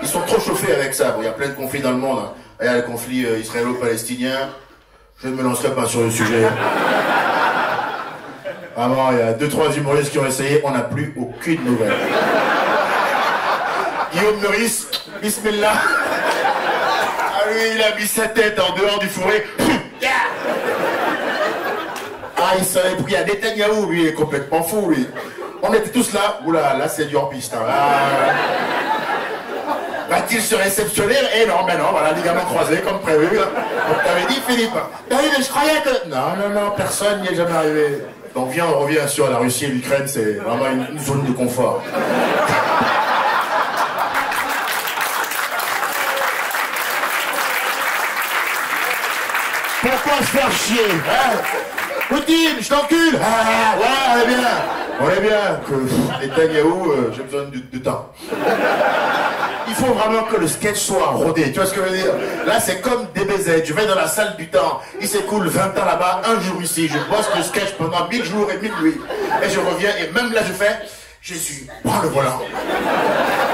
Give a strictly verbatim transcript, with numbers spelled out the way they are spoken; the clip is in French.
Ils sont trop chauffés avec ça. Bon, il y a plein de conflits dans le monde. Hein. Il y a le conflit euh, israélo-palestinien. Je ne me lancerai pas sur le sujet. Vraiment, il y a deux, trois humoristes qui ont essayé, on n'a plus aucune nouvelle. Guillaume Meurice, bismillah. Ah lui, il a mis sa tête en dehors du fourré. Ah, il s'en est pris à Netanyahou, lui, il est complètement fou, lui. On était tous là. Oula, là, c'est du hors-piste. Hein. Ah. Va-t-il se réceptionner? Eh non, ben non, voilà, ligament croisé, comme prévu. Hein. Comme t'avais dit, Philippe. Ben oui, mais je croyais que... Non, non, non, personne n'y est jamais arrivé. Donc, viens, on revient sur la Russie et l'Ukraine, c'est vraiment une, une zone de confort. Pourquoi se faire chier, hein? Poutine, je t'encule. Ah, ouais, on est bien. On est bien. Que Netanyahou, euh, j'ai besoin de, de temps. Il faut vraiment que le sketch soit rodé, tu vois ce que je veux dire? Là, c'est comme D B Z, je vais dans la salle du temps, il s'écoule vingt ans là-bas, un jour ici, je bosse le sketch pendant mille jours et mille nuits. Et je reviens, et même là, je fais, Jésus, prends le volant.